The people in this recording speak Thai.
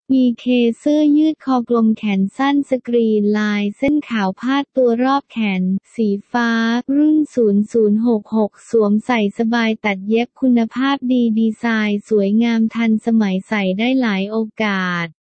มีเคเสื้อยืดคอกลมแขนสั้นสกรีนลายเส้นขาวพาดตัวรอบแขนสีฟ้ารุ่น 0066 สวมใส่สบายตัดเย็บคุณภาพดีดีไซน์สวยงามทันสมัยใส่ได้หลายโอกาส